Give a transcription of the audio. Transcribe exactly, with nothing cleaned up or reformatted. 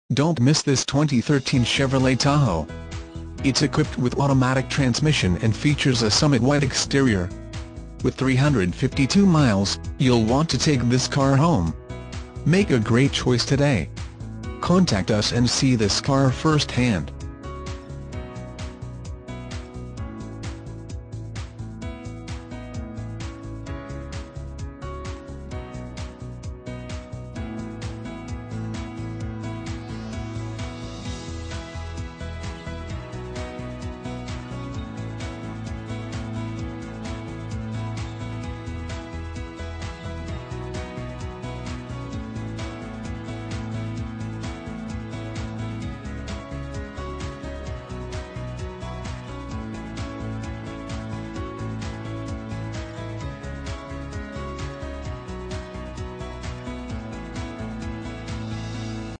Don't miss this twenty thirteen Chevrolet Tahoe. It's equipped with automatic transmission and features a Summit White exterior. With three hundred fifty-two miles, you'll want to take this car home. Make a great choice today. Contact us and see this car firsthand.